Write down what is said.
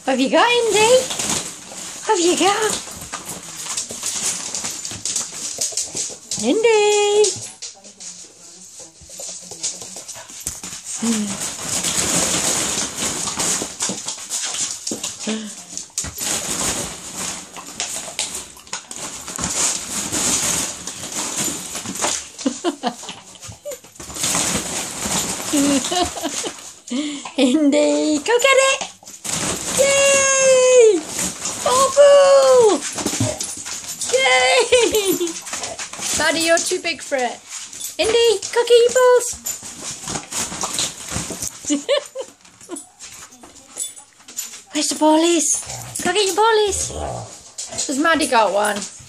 What have you got, Indy? What have you got? Indy! Indy, go get it! Yay! Oh, boo! Yay! Daddy, you're too big for it. Indy, go get your balls. Where's the ballies? Go get your ballies. Does Maddie got one?